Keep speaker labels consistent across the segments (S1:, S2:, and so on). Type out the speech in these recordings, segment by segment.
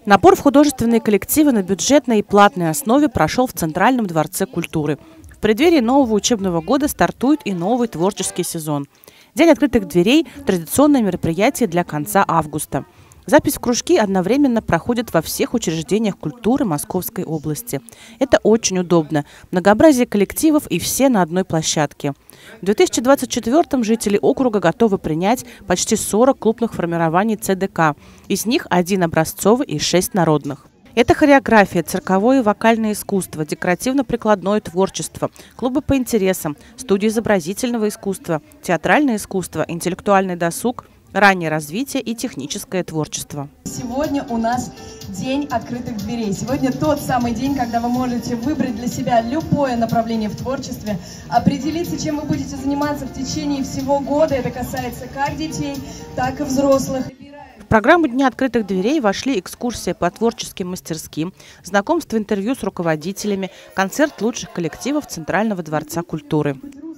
S1: Набор в художественные коллективы на бюджетной и платной основе прошел в Центральном дворце культуры. В преддверии нового учебного года стартует и новый творческий сезон. День открытых дверей – традиционное мероприятие для конца августа. Запись в кружки одновременно проходит во всех учреждениях культуры Московской области. Это очень удобно. Многообразие коллективов и все на одной площадке. В 2024-м жители округа готовы принять почти 40 клубных формирований ЦДК. Из них 1 образцовый и 6 народных. Это хореография, цирковое и вокальное искусство, декоративно-прикладное творчество, клубы по интересам, студии изобразительного искусства, театральное искусство, интеллектуальный досуг, раннее развитие и техническое творчество.
S2: Сегодня у нас день открытых дверей. Сегодня тот самый день, когда вы можете выбрать для себя любое направление в творчестве, определиться, чем вы будете заниматься в течение всего года. Это касается как детей, так и взрослых.
S1: В программу Дня открытых дверей вошли экскурсия по творческим мастерским, знакомство, интервью с руководителями, концерт лучших коллективов Центрального дворца культуры.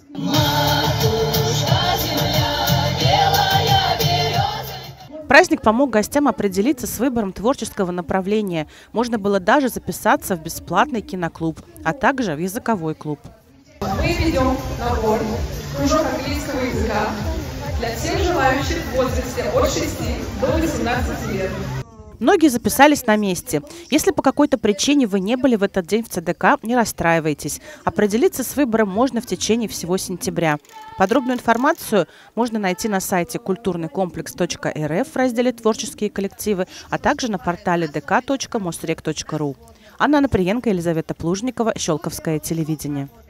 S1: Праздник помог гостям определиться с выбором творческого направления. Можно было даже записаться в бесплатный киноклуб, а также в языковой клуб.
S3: Мы ведем набор кружок английского языка для всех желающих в возрасте от 6 до 18 лет.
S1: Многие записались на месте. Если по какой-то причине вы не были в этот день в ЦДК, не расстраивайтесь. Определиться с выбором можно в течение всего сентября. Подробную информацию можно найти на сайте kulturnykomplex.rf в разделе «Творческие коллективы», а также на портале dk.mosrek.ru. Анна Наприенко, Елизавета Плужникова, Щелковское телевидение.